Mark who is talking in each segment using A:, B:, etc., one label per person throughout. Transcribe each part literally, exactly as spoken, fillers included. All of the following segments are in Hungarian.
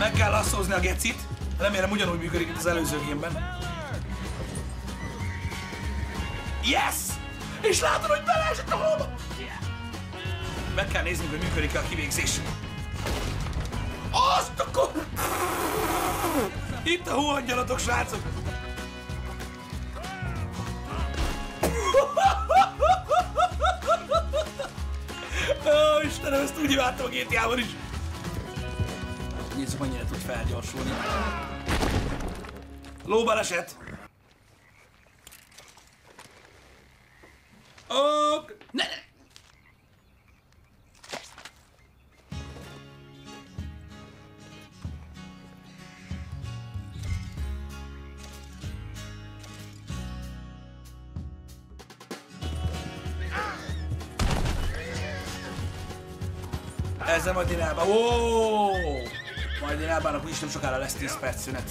A: Meg kell lasszózni a gecit. Remélem ugyanúgy működik, mint az előző gémben. Yes! És látod, hogy beleesett a holba! Meg kell néznünk, hogy működik-e a kivégzés. Azt akkor... Itt a hóangyalatok, srácok! Ó, Istenem, ezt úgy imádtam a gé té á-ban is. Nézzük, mennyire tud felgyorsulni. Lóbaleset. Ok. Ne, ne. Ezzel majd én elbán... Ó! Majd én elbánok, úgyis nem sokára lesz tíz perc szünet.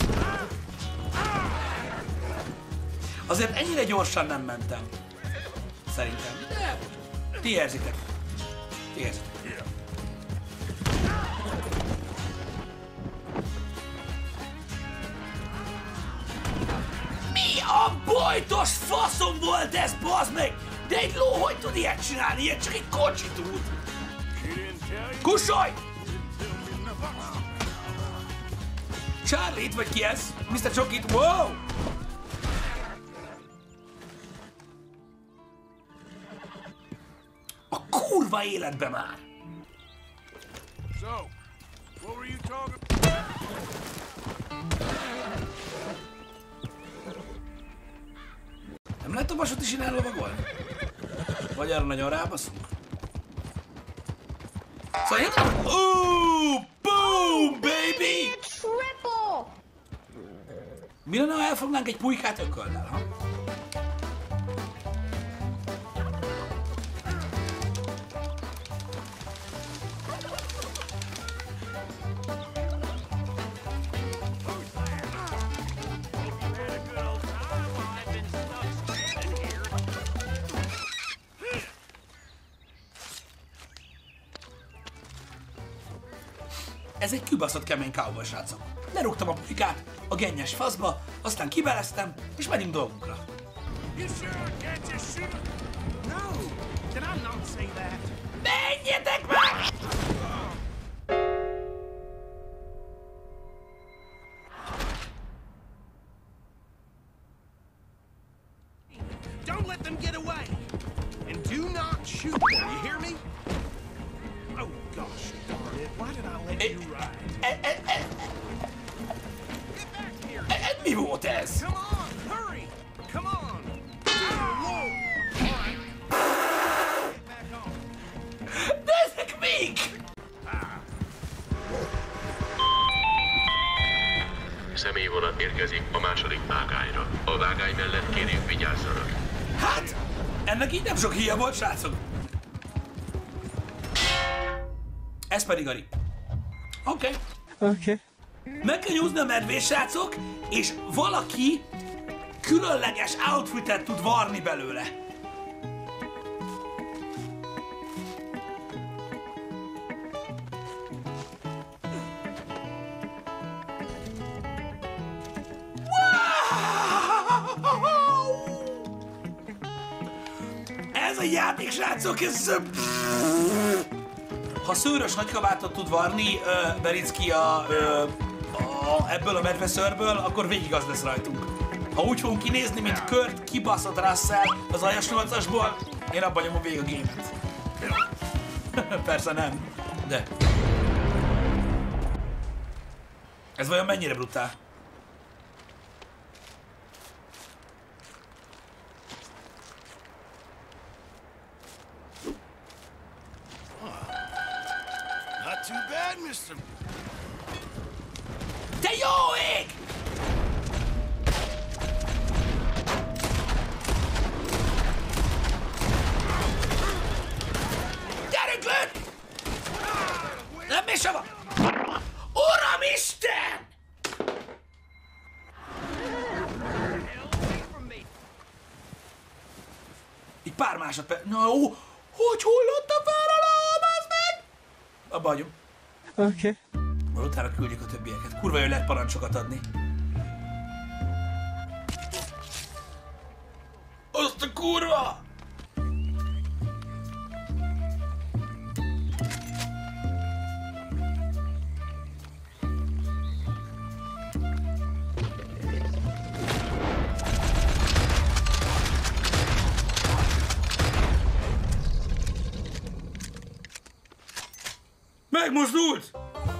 A: Azért ennyire gyorsan nem mentem. Szerintem. De ti érzitek. Ti érzitek. Mi a bojtos faszom volt ez, bazd meg? De egy ló hogy tud ilyet csinálni? Ilyet csak egy kocsi tud. Kussolj! Charlie, itt vagy ki ez? miszter Csokit, wow! A kurva életbe már!
B: So, what were you talking?
A: Nem lehet a vasot is innen lovagolni? Vagy arra nagyon rábaszunk? Szóval jöttem... Ooh, boom, baby!
C: Triple!
A: Mi lenne, ha elfognánk egy pulykát ököllel, ha? Ez egy kibaszott kemény cowboy, srácok. Lerúgtam a pulykát a gennyes faszba, aztán kibeleztem, és megyünk dolgunkra. Menjetek meg!
B: Don't let them get away! And do not shoot them, you hear me? Oh gosh darn it, why did I let you ride?
A: E, e, e,
B: Get back here!
A: e, e, mi volt ez?
B: Come on, hurry! Come on! Oh, Lord! All right. Get back on.
A: De ezek mik?
D: Személyvonat érkezik a második vágányra. A vágány mellett kérjük vigyázzanak.
A: Hát, ennek így nem sok híja volt, srácok. Ez pedig a rip. Oké.
E: Okay. Okay.
A: Meg kell nyúzni a medvés, srácok, és valaki különleges outfitet tud varni belőle. Ez a játék, srácok, ez... Ha szőrös nagykabátot tud varni uh, Bericki a, uh, a, ebből a medveszörből, akkor végig az lesz rajtunk. Ha úgy fogunk kinézni, mint Kurt kibaszott Russell az Aljas nyolcasból, én abban nyomom végig a gémet. Persze nem, de... Ez vajon mennyire brutál?
B: Not too bad, mister.
A: Te jó ég! Gyerünk lőtt! Nem mi sem van! Uramisten! Így pár másodperc... Na, ó, hogy hullott a fel a ló, bazd meg? Abba hagyom.
E: Okay.
A: Majd utána küldjük a többieket. Kurva jól lehet parancsokat adni. Azt a kurva! Megmozdult!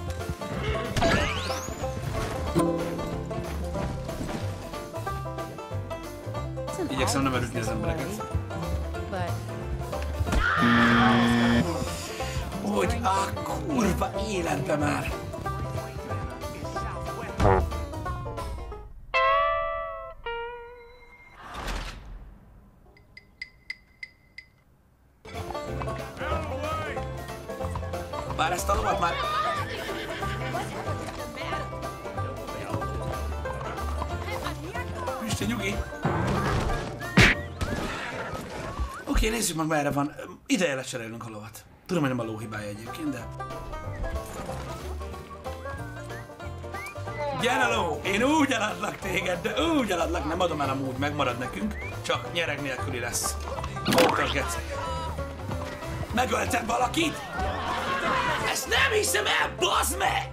A: Igyekszem nem erőtni az embereket. Hogy a kurva életbe már! Bár ezt a lovat már... Pisti, nyugi! Oké, nézzük meg merre van. Ideje lecserélnünk a lovat. Tudom, hogy nem a ló hibája egyébként, de... Gyere ló! Én úgy eladlak téged, de úgy eladlak, nem adom el amúgy, megmarad nekünk. Csak nyereg nélküli lesz. Voltal geci. Megöltem valakit? Ezt nem hiszem el, bazd meg!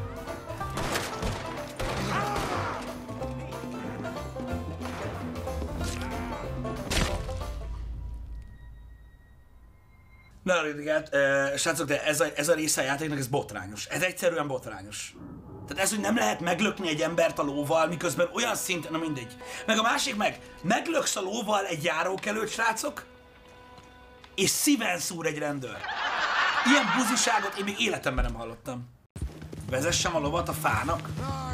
A: Na, Rüdiger, uh, srácok, de ez a, ez a része a játéknak, ez botrányos. Ez egyszerűen botrányos. Tehát ez, hogy nem lehet meglökni egy embert a lóval, miközben olyan szinten, na mindegy. Meg a másik meg, meglöksz a lóval egy járókelőt, srácok, és szíven szúr egy rendőr. Ilyen buziságot én még életemben nem hallottam. Vezessem a lovat a fának?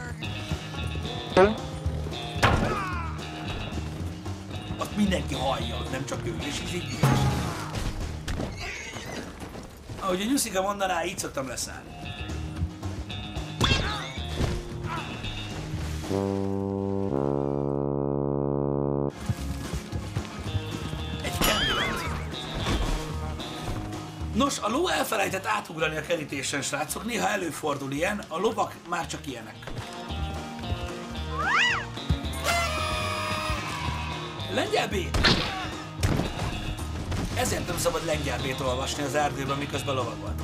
A: Azt mindenki hallja, nem csak ő, és így így. Ahogy a Nyuszika mondaná, így szoktam leszállni. Egy Candyland. Nos, a ló elfelejtett átugrani a kerítésen, srácok. Néha előfordul ilyen, a lovak már csak ilyenek. Lengyel B! Ezért nem szabad Lengyel B-t olvasni az erdőben, miközben lovagoltok.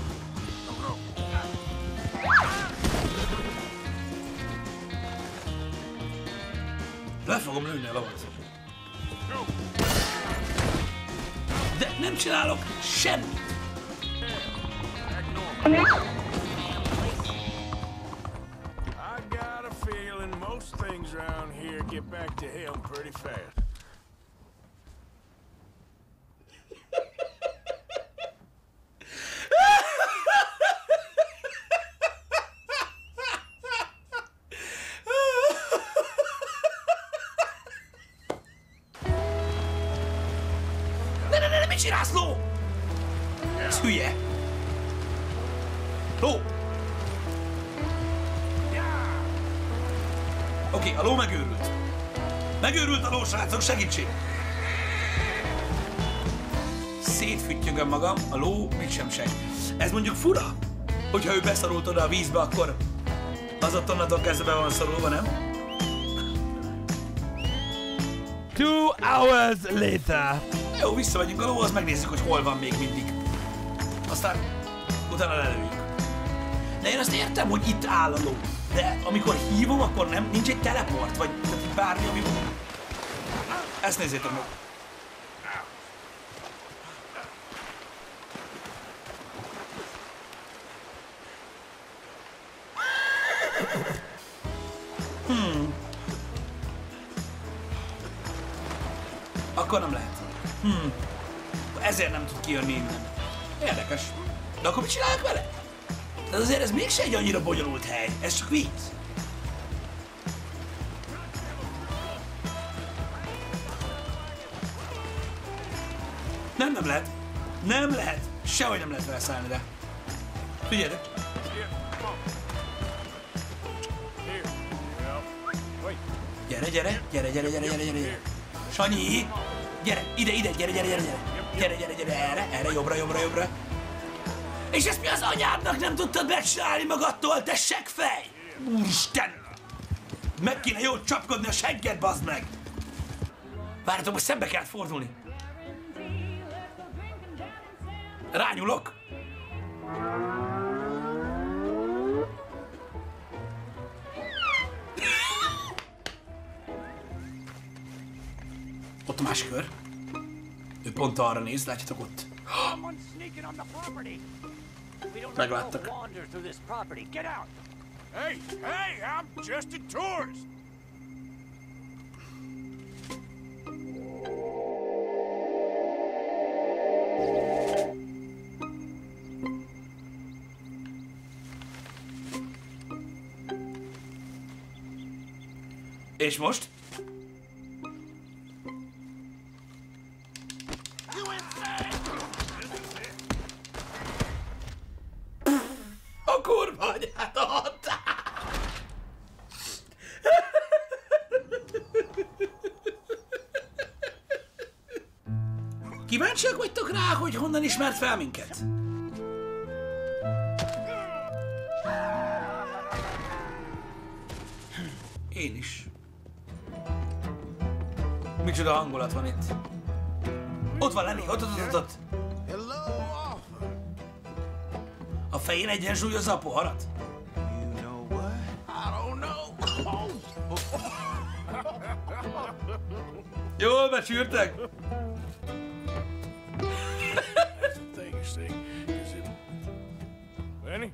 A: Le fogom lőni a lovat. De nem csinálok semmit.
B: I got a feeling most things around here get back to him pretty fast.
A: Ne, ne, ne, ne, mit csinálsz, ló? Ez hülye. Ló! Oké, okay, a ló megőrült. Megőrült a ló, srácok, segítség! Szétfüttyögöm magam, a ló mégsem seg. Ez mondjuk fura, hogyha ő beszorult oda a vízbe, akkor az ott onnantól kezdve be van szorulva, nem?
C: Two hours later.
A: Jó, visszamegyünk a lóhoz, megnézzük, hogy hol van még mindig. Aztán utána lelőjük. De én azt értem, hogy itt áll a ló. De amikor hívom, akkor nem, nincs egy teleport, vagy bármi, ami... Ezt nézzétek meg. Hmm. Akkor nem lehet. Hmm. Ezért nem tud kijönni innen. Érdekes. De akkor mit csinálják vele? De azért ez mégse egy annyira bonyolult hely. Ez csak víz. Nem, nem lehet. Nem lehet. Sehogy nem lehet vele szállni, de. Figyelj! Gyere, gyere, gyere, gyere, gyere, gyere, gyere. Sanyi! Gyere, ide, ide, gyere, gyere, gyere, gyere. Gyere, gyere, gyere, erre, erre, jobbra, jobbra, jobbra. És ezt mi az anyádnak nem tudtad megcsinálni magadtól, te seggfej? Úristen! Meg kéne jól csapkodni a segged, bazd meg! Várjatok, most szembe kell fordulni. Rányulok. Ott a másik kör. Ő pont arra néz, látjátok ott. Megláttak.
B: Hey, hey, I'm just a tourist.
A: És most? A kurva anyát adtál! Kíváncsiak vagytok rá, hogy honnan ismert fel minket? Én is. Micsoda hangulat van itt. Ott van Lenny, ott, ott, ott, ott. A fején egyensúlyozza a poharat? Jól becsűrtek?
B: Lenny?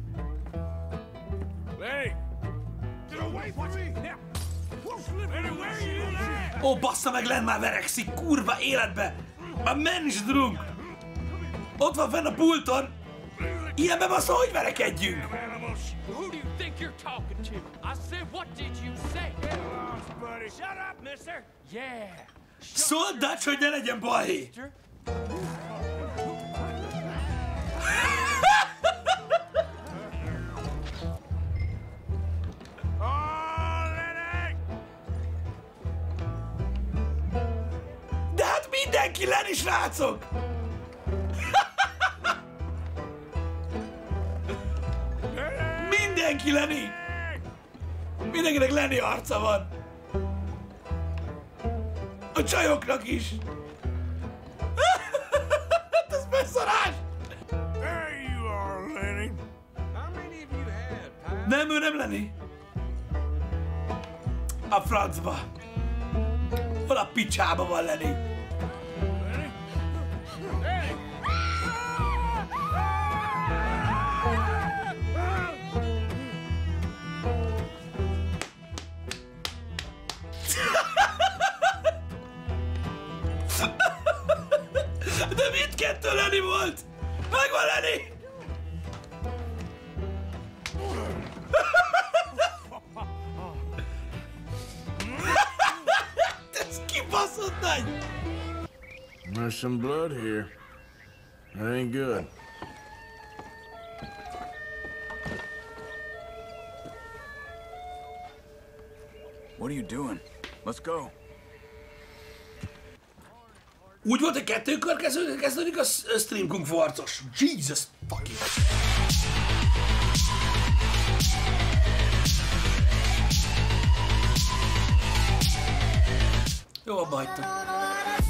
B: Lenny! Get away from me! Lenny, where are you at?
A: Ó, bassza meg, Len már verekszik, kurva életbe! Már menni is tudunk! Ott van fenn a pulton! Ilyenben bassza, hogy verekedjünk?
E: Who do you think you're talking to? I said, what did you say?
B: Get lost, buddy. Shut up, mister!
E: Yeah.
A: Szóld, Dutch, hogy ne legyen balhé! De hát mindenki Lenny, srácok! Mindenki Lenny! Mindenkinek Lenny arca van! A csajoknak is! Ez beszarás!
B: There you are, Lenny. How many of you had, pal?
A: Nem, ő nem Lenny! A francba! Hol a picsába van Lenny?
B: Lenny? Lenny!
A: De mindkettő Lenny volt! Megvan Lenny! Ez kibaszott nagy!
F: There's some blood here. That ain't good.
G: What are you doing? Let's go.
A: Úgy volt, hogy kettőkör kezdődik, kezdődik a stream kung fu harcos. Jesus fucking... Jó, abba hagytam.